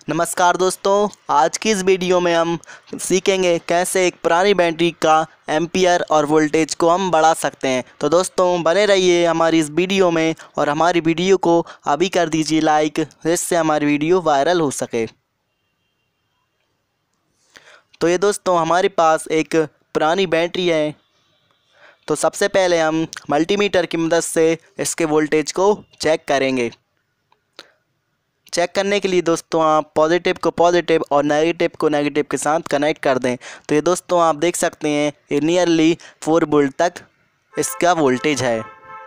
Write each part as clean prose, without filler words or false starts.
नमस्कार दोस्तों, आज की इस वीडियो में हम सीखेंगे कैसे एक पुरानी बैटरी का एम्पियर और वोल्टेज को हम बढ़ा सकते हैं। तो दोस्तों बने रहिए हमारी इस वीडियो में और हमारी वीडियो को अभी कर दीजिए लाइक, जिससे हमारी वीडियो वायरल हो सके। तो ये दोस्तों हमारे पास एक पुरानी बैटरी है। तो सबसे पहले हम मल्टीमीटर की मदद से इसके वोल्टेज को चेक करेंगे। चेक करने के लिए दोस्तों आप पॉजिटिव को पॉजिटिव और नेगेटिव को नेगेटिव के साथ कनेक्ट कर दें। तो ये दोस्तों आप देख सकते हैं ये नियरली 4 वोल्ट तक इसका वोल्टेज है।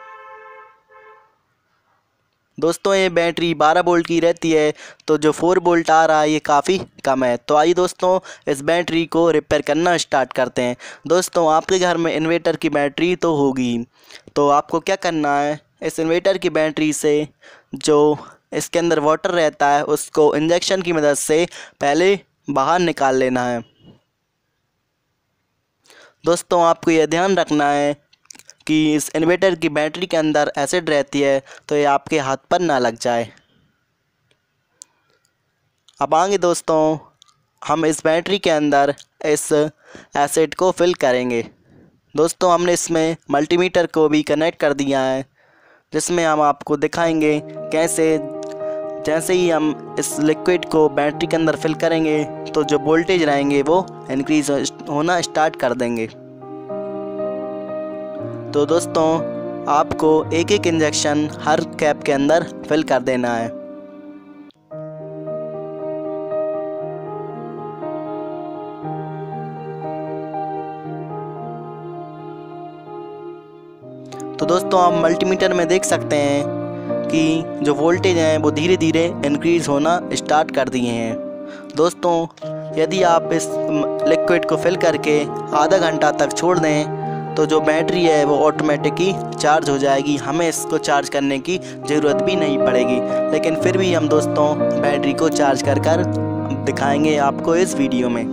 दोस्तों ये बैटरी 12 वोल्ट की रहती है, तो जो 4 वोल्ट आ रहा है ये काफ़ी कम है। तो आइए दोस्तों इस बैटरी को रिपेयर करना स्टार्ट करते हैं। दोस्तों आपके घर में इन्वर्टर की बैटरी तो होगी, तो आपको क्या करना है, इस इन्वर्टर की बैटरी से जो इसके अंदर वाटर रहता है उसको इंजेक्शन की मदद से पहले बाहर निकाल लेना है। दोस्तों आपको यह ध्यान रखना है कि इस इन्वर्टर की बैटरी के अंदर एसिड रहती है, तो ये आपके हाथ पर ना लग जाए। अब आगे दोस्तों हम इस बैटरी के अंदर इस एसिड को फिल करेंगे। दोस्तों हमने इसमें मल्टीमीटर को भी कनेक्ट कर दिया है, जिसमें हम आपको दिखाएंगे कैसे जैसे ही हम इस लिक्विड को बैटरी के अंदर फिल करेंगे तो जो वोल्टेज रहेंगे वो इंक्रीज होना स्टार्ट कर देंगे। तो दोस्तों आपको एक एक इंजेक्शन हर कैप के अंदर फिल कर देना है। तो दोस्तों आप मल्टीमीटर में देख सकते हैं कि जो वोल्टेज हैं वो धीरे धीरे इंक्रीज होना स्टार्ट कर दिए हैं। दोस्तों यदि आप इस लिक्विड को फिल करके आधा घंटा तक छोड़ दें तो जो बैटरी है वो ऑटोमेटिकली चार्ज हो जाएगी, हमें इसको चार्ज करने की ज़रूरत भी नहीं पड़ेगी। लेकिन फिर भी हम दोस्तों बैटरी को चार्ज कर दिखाएंगे आपको इस वीडियो में।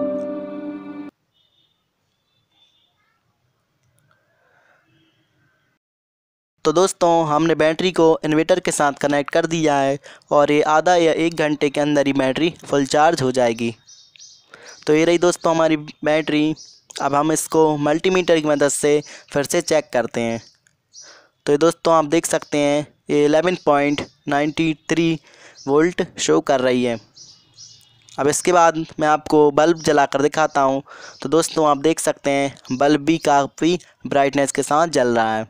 तो दोस्तों हमने बैटरी को इन्वर्टर के साथ कनेक्ट कर दिया है और ये आधा या 1 घंटे के अंदर ही बैटरी फुल चार्ज हो जाएगी। तो ये रही दोस्तों हमारी बैटरी। अब हम इसको मल्टीमीटर की मदद से फिर से चेक करते हैं। तो ये दोस्तों आप देख सकते हैं ये 11.93 वोल्ट शो कर रही है। अब इसके बाद मैं आपको बल्ब जलाकर दिखाता हूँ। तो दोस्तों आप देख सकते हैं बल्ब भी काफ़ी ब्राइटनेस के साथ जल रहा है।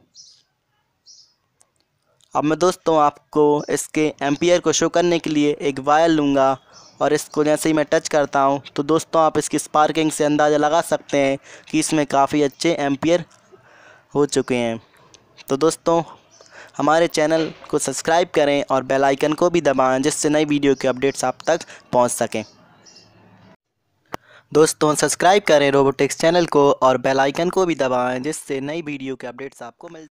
अब मैं दोस्तों आपको इसके एम्पियर को शो करने के लिए एक वायर लूँगा और इसको जैसे ही मैं टच करता हूँ तो दोस्तों आप इसकी स्पार्किंग से अंदाज़ा लगा सकते हैं कि इसमें काफ़ी अच्छे एम्पियर हो चुके हैं। तो दोस्तों हमारे चैनल को सब्सक्राइब करें और बेल आइकन को भी दबाएं, जिससे नई वीडियो के अपडेट्स आप तक पहुँच सकें। दोस्तों सब्सक्राइब करें रोबोटिक्स चैनल को और बेल आइकन को भी दबाएं, जिससे नई वीडियो के अपडेट्स आपको मिल